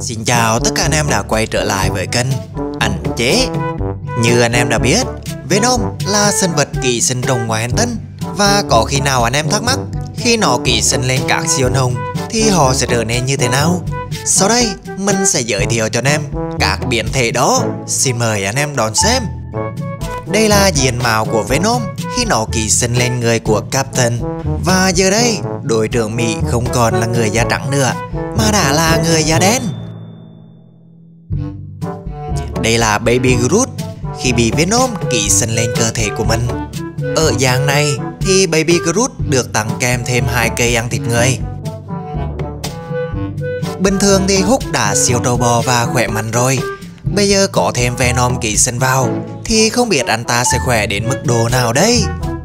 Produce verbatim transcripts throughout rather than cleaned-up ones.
Xin chào tất cả anh em đã quay trở lại với kênh Ảnh Chế. Như anh em đã biết, Venom là sinh vật ký sinh trùng ngoài hành tinh. Và có khi nào anh em thắc mắc, khi nó ký sinh lên các siêu anh hùng thì họ sẽ trở nên như thế nào? Sau đây mình sẽ giới thiệu cho anh em các biến thể đó. Xin mời anh em đón xem. Đây là diện mạo của Venom khi nó ký sinh lên người của Captain. Và giờ đây, đội trưởng Mỹ không còn là người da trắng nữa, mà đã là người da đen. Đây là Baby Groot khi bị Venom ký sinh lên cơ thể của mình. Ở dạng này thì Baby Groot được tặng kèm thêm hai cây ăn thịt người. Bình thường thì Hulk đã siêu trâu bò và khỏe mạnh rồi. Bây giờ có thêm Venom ký sinh vào thì không biết anh ta sẽ khỏe đến mức độ nào đây.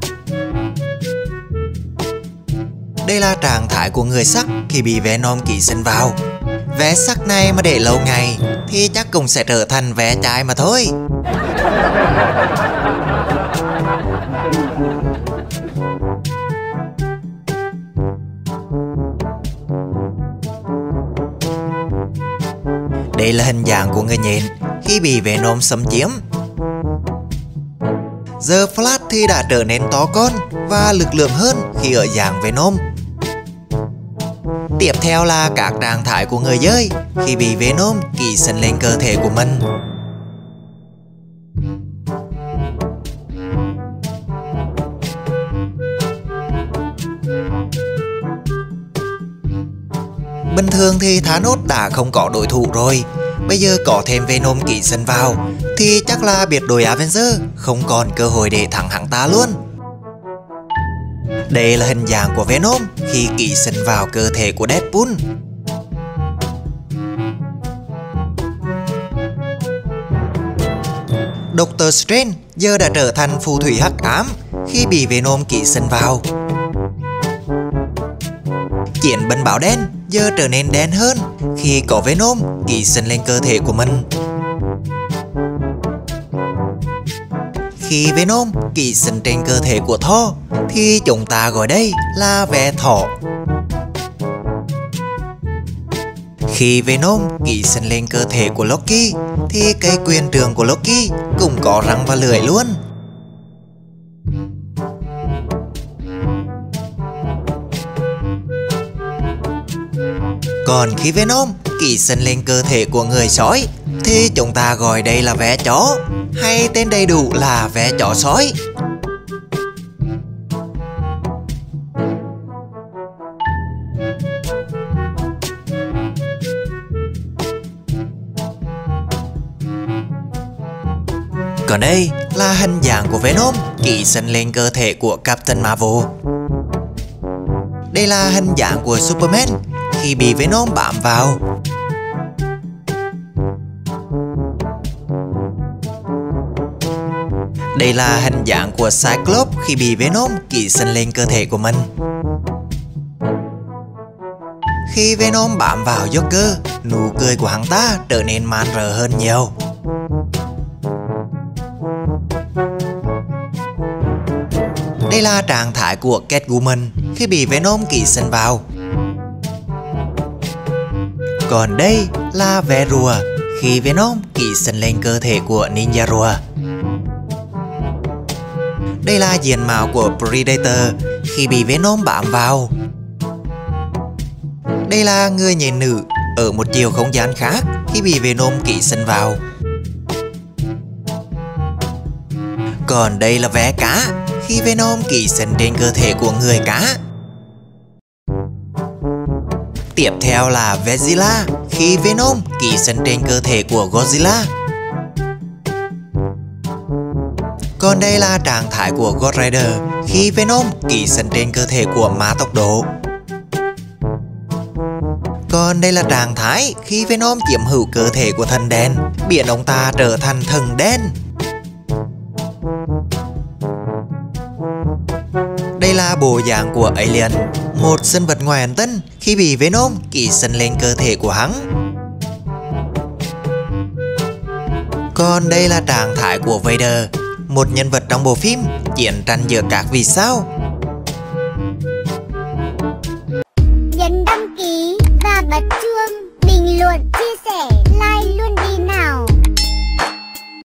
Đây là trạng thái của người sắt khi bị Venom ký sinh vào. Vé sắt này mà để lâu ngày thì chắc cũng sẽ trở thành vé chai mà thôi. Đây là hình dạng của người nhện khi bị Venom xâm chiếm. Giờ Flash thì đã trở nên to con và lực lượng hơn khi ở dạng Venom. Tiếp theo là các trạng thái của người dơi khi bị Venom ký sinh lên cơ thể của mình. Bình thường thì Thanos đã không có đối thủ rồi. Bây giờ có thêm Venom ký sinh vào thì chắc là biệt đội Avengers không còn cơ hội để thắng hắn ta luôn. Đây là hình dạng của Venom khi ký sinh vào cơ thể của Deadpool. Doctor Strange giờ đã trở thành phù thủy hắc ám khi bị Venom ký sinh vào. Chiến binh báo đen giờ trở nên đen hơn khi có Venom ký sinh lên cơ thể của mình. Khi Venom ký sinh trên cơ thể của Thor thì chúng ta gọi đây là vé thỏ. Khi Venom ký sinh lên cơ thể của Loki thì cây quyền trượng của Loki cũng có răng và lưỡi luôn. Còn khi Venom ký sinh lên cơ thể của người sói thì chúng ta gọi đây là vé chó, hay tên đầy đủ là vé chó sói. Còn đây là hình dạng của Venom ký sinh lên cơ thể của Captain Marvel. Đây là hình dạng của Superman khi bị Venom bám vào. Đây là hình dạng của Cyclops khi bị Venom ký sinh lên cơ thể của mình. Khi Venom bám vào Joker, nụ cười của hắn ta trở nên man rợ hơn nhiều. Đây là trạng thái của Catwoman khi bị Venom ký sinh vào. Còn đây là vé rùa khi Venom ký sinh lên cơ thể của Ninja rùa. Đây là diện mạo của Predator khi bị Venom bám vào. Đây là người nhện nữ ở một chiều không gian khác khi bị Venom ký sinh vào. Còn đây là vé cá khi Venom ký sinh trên cơ thể của người cá. Tiếp theo là Vezilla khi Venom ký sinh trên cơ thể của Godzilla. Còn đây là trạng thái của Ghost Rider khi Venom ký sinh trên cơ thể của Ma Tốc Độ. Còn đây là trạng thái khi Venom chiếm hữu cơ thể của thần đen, biến ông ta trở thành thần đen. Đây là bộ dạng của Alien, một sinh vật ngoài hành tinh khi bị Venom ký sinh lên cơ thể của hắn. Còn đây là trạng thái của Vader, một nhân vật trong bộ phim chiến tranh giữa các vì sao